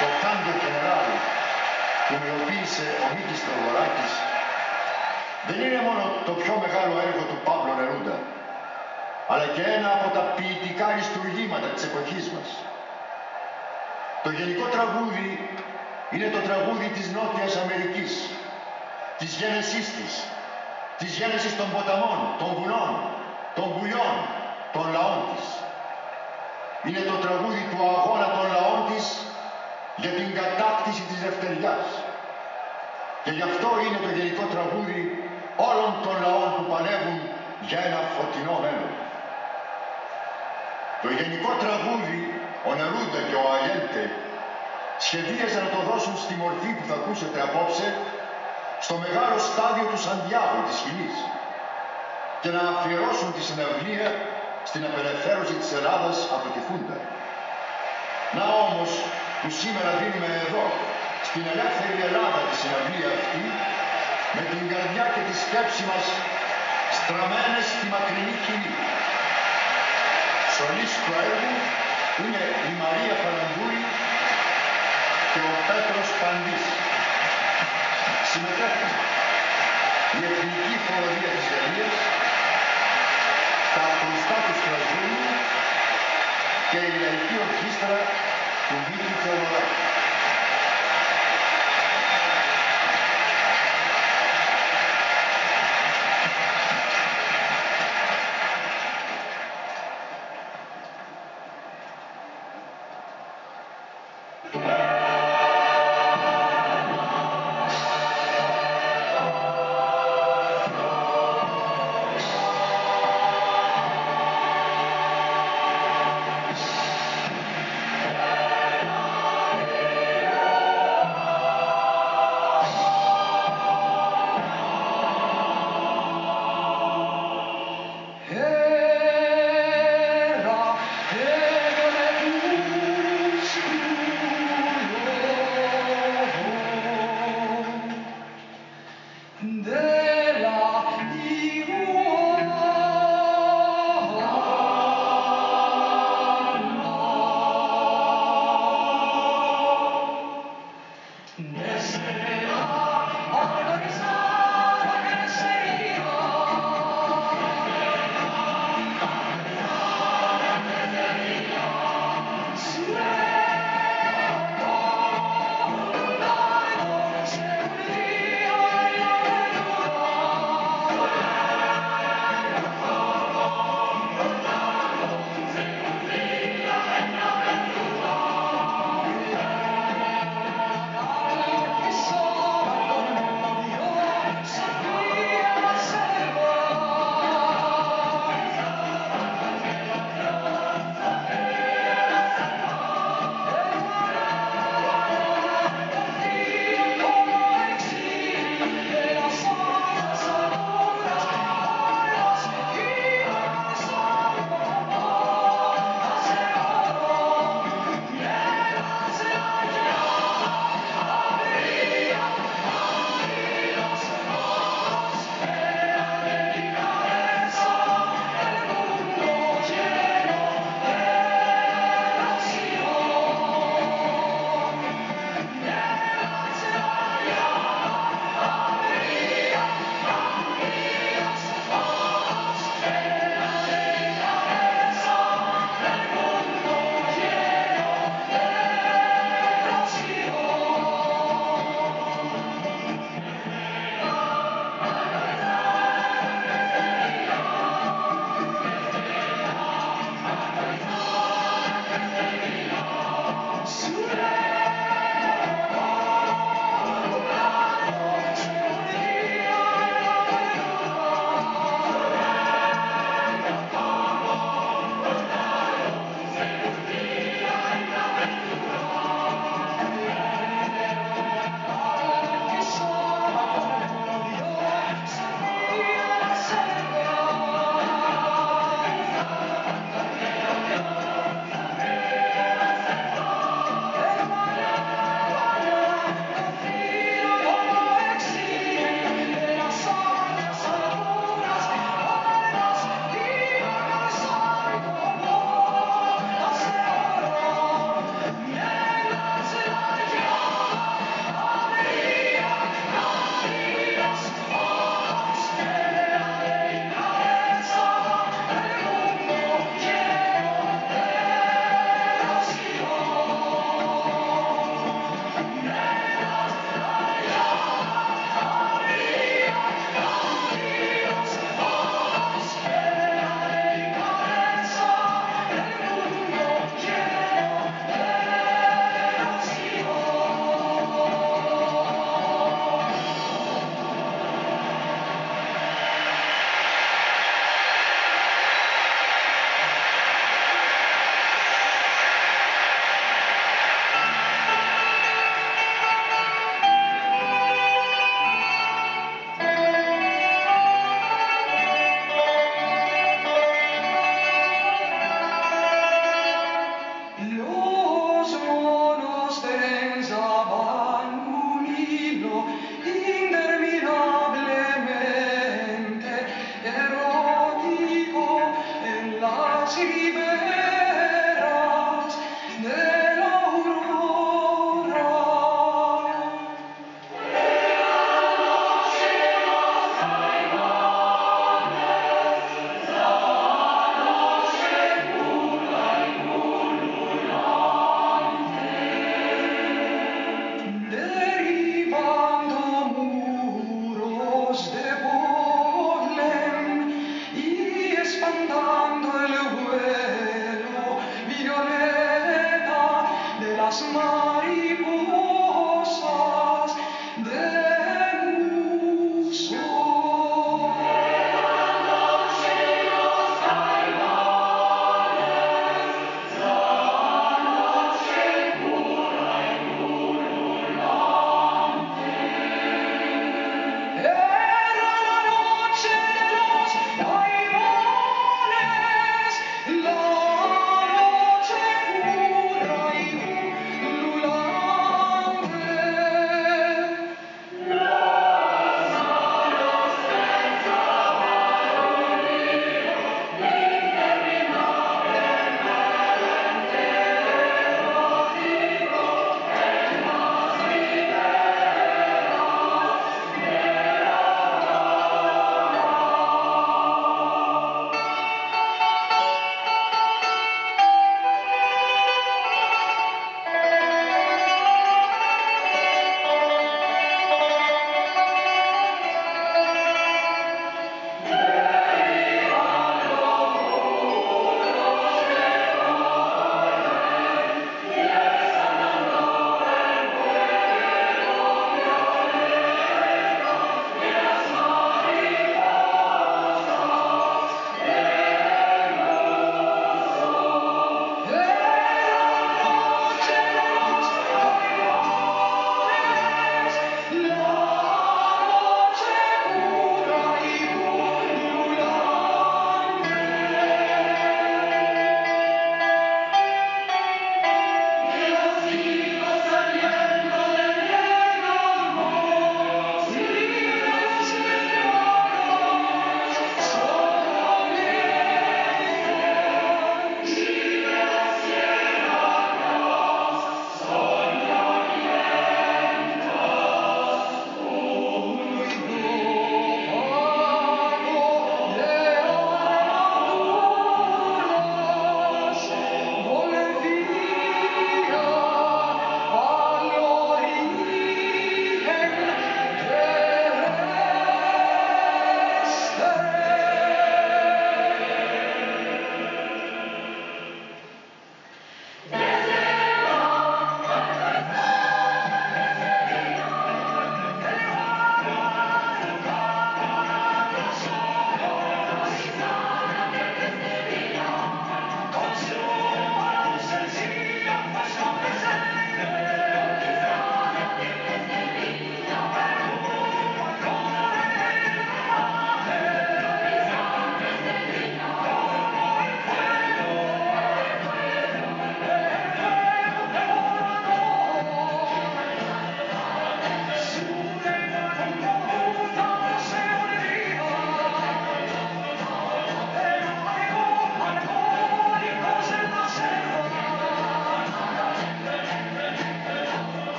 το Κάντο Γενεράλ που μελοποίησε ο Μίκης Θεοδωράκης δεν είναι μόνο το πιο μεγάλο έργο του Πάμπλο Νερούντα, αλλά και ένα από τα ποιητικά αριστουργήματα της εποχής μας. Το γενικό τραγούδι είναι το τραγούδι της Νότιας Αμερικής, της γένεσής της γένεσης των ποταμών, των βουνών, των πουλιών, των λαών της. Είναι το τραγούδι του αγώνα των λαών της για την κατάκτηση της δευτεριάς. Και γι' αυτό είναι το γενικό τραγούδι όλων των λαών που παλεύουν για ένα φωτεινό μέλλον. Το γενικό τραγούδι, ο Νερούντα και ο Αγέντε σχεδίαζαν να το δώσουν στη μορφή που θα ακούσετε απόψε στο μεγάλο στάδιο του Σαντιάγο της σκηνής και να αφιερώσουν τη συναυλία στην απελευθέρωση της Ελλάδας από τη Χούντα. Να όμως που σήμερα δίνουμε εδώ, στην ελεύθερη Ελλάδα τη συναυλία αυτή, με την καρδιά και τη σκέψη μας στραμμένες στη μακρινή κοινή. Σολής του έργου είναι η Μαρία Φαλανδούρη και ο Πέτρος Παντής. Συμμετέχουν η Εθνική Χοροδία της Γαλλίας, τα ακουστά του Στρασβούργου και η Λαϊκή Ορχήστρα του Μίκη Θεοδωράκη.